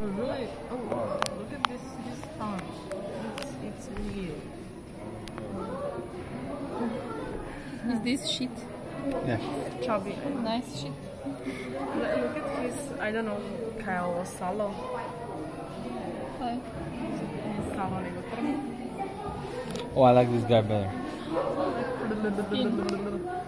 Oh, really? Oh, look at this tongue. It's weird. Is this shit? Yeah. Chubby. Nice shit. Look at his, I don't know, Kyle Salo. Hi. Salo nego Oh, I like this guy better. Skin.